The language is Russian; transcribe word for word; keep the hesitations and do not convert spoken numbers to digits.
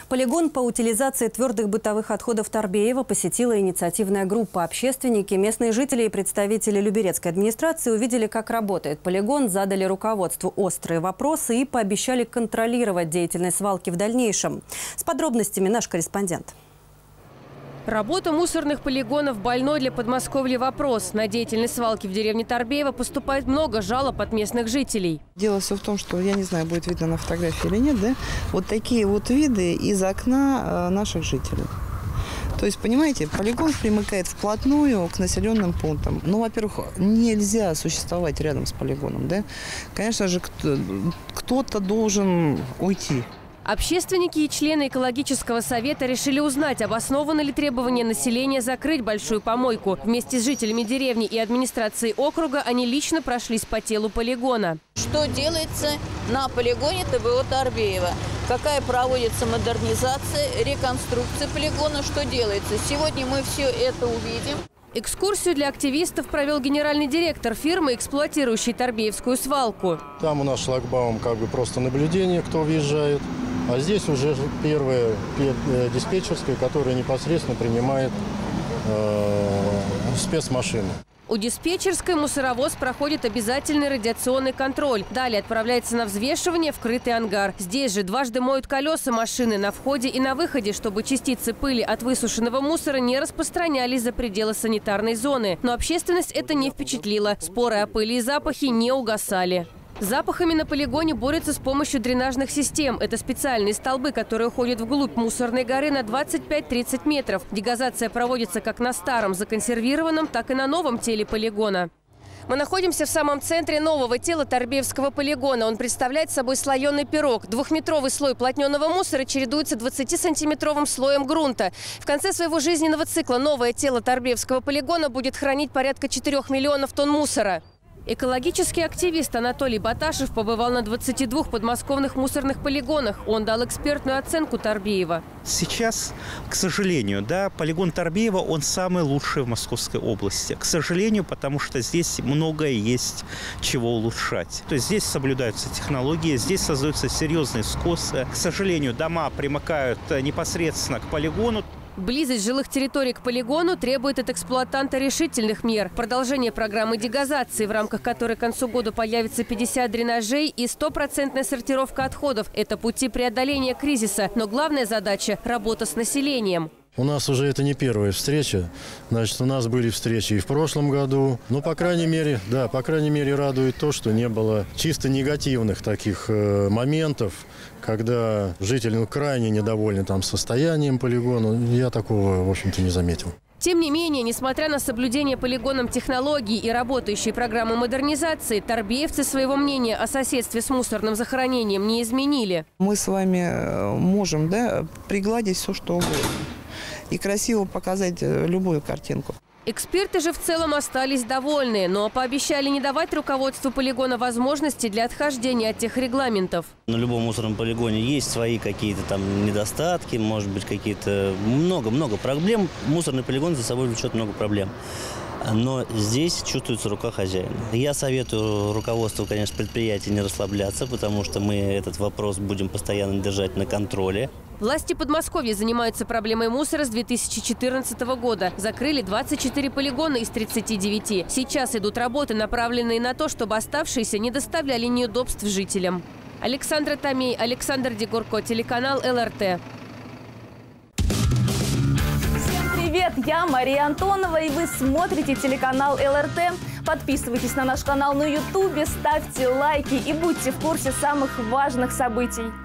Полигон по утилизации твердых бытовых отходов Торбеева посетила инициативная группа. Общественники, местные жители и представители Люберецкой администрации увидели, как работает полигон, задали руководству острые вопросы и пообещали контролировать деятельность свалки в дальнейшем. С подробностями наш корреспондент. Работа мусорных полигонов – больной для Подмосковья вопрос. На деятельность свалки в деревне Торбеево поступает много жалоб от местных жителей. Дело все в том, что, я не знаю, будет видно на фотографии или нет, да, вот такие вот виды из окна наших жителей. То есть, понимаете, полигон примыкает вплотную к населенным пунктам. Ну, во-первых, нельзя существовать рядом с полигоном, да. Конечно же, кто-то должен уйти. Общественники и члены экологического совета решили узнать, обоснованы ли требования населения закрыть большую помойку. Вместе с жителями деревни и администрацией округа они лично прошлись по телу полигона. Что делается на полигоне ТБО Торбеева? Какая проводится модернизация, реконструкция полигона? Что делается? Сегодня мы все это увидим. Экскурсию для активистов провел генеральный директор фирмы, эксплуатирующей Торбеевскую свалку. Там у нас шлагбаум как бы просто наблюдение, кто въезжает. А здесь уже первая диспетчерская, которая непосредственно принимает э, спецмашины. У диспетчерской мусоровоз проходит обязательный радиационный контроль. Далее отправляется на взвешивание в крытый ангар. Здесь же дважды моют колеса машины на входе и на выходе, чтобы частицы пыли от высушенного мусора не распространялись за пределы санитарной зоны. Но общественность это не впечатлило. Споры о пыли и запахе не угасали. С запахами на полигоне борются с помощью дренажных систем. Это специальные столбы, которые уходят вглубь мусорной горы на двадцать пять — тридцать метров. Дегазация проводится как на старом законсервированном, так и на новом теле полигона. Мы находимся в самом центре нового тела Торбеевского полигона. Он представляет собой слоеный пирог. Двухметровый слой плотненого мусора чередуется двадцатисантиметровым слоем грунта. В конце своего жизненного цикла новое тело Торбеевского полигона будет хранить порядка четырёх миллионов тонн мусора. Экологический активист Анатолий Баташев побывал на двадцати двух подмосковных мусорных полигонах. Он дал экспертную оценку Торбеева. Сейчас, к сожалению, да, полигон Торбеева, он самый лучший в Московской области. К сожалению, потому что здесь многое есть чего улучшать. То есть здесь соблюдаются технологии, здесь создаются серьезные скосы. К сожалению, дома примыкают непосредственно к полигону. Близость жилых территорий к полигону требует от эксплуатанта решительных мер. Продолжение программы дегазации, в рамках которой к концу года появится пятьдесят дренажей и стопроцентная сортировка отходов. Это пути преодоления кризиса. Но главная задача – работа с населением. У нас уже это не первая встреча. Значит, у нас были встречи и в прошлом году. Но, по крайней мере, да, по крайней мере, радует то, что не было чисто негативных таких э, моментов, когда жители ну, крайне недовольны там состоянием полигона. Я такого, в общем-то, не заметил. Тем не менее, несмотря на соблюдение полигоном технологий и работающей программы модернизации, торбеевцы своего мнения о соседстве с мусорным захоронением не изменили. Мы с вами можем, да, пригладить все, что угодно. И красиво показать любую картинку. Эксперты же в целом остались довольны, но пообещали не давать руководству полигона возможности для отхождения от тех регламентов. На любом мусорном полигоне есть свои какие-то там недостатки, может быть, какие-то много-много проблем. Мусорный полигон за собой влечет много проблем. Но здесь чувствуется рука хозяина. Я советую руководству, конечно, предприятия не расслабляться, потому что мы этот вопрос будем постоянно держать на контроле. Власти Подмосковья занимаются проблемой мусора с две тысячи четырнадцатого года. Закрыли двадцать четыре полигона из тридцати девяти. Сейчас идут работы, направленные на то, чтобы оставшиеся не доставляли неудобств жителям. Александра Томей, Александр Дегурко, телеканал эл эр тэ. Привет, я Мария Антонова, и вы смотрите телеканал эл эр тэ. Подписывайтесь на наш канал на ютубе, ставьте лайки и будьте в курсе самых важных событий.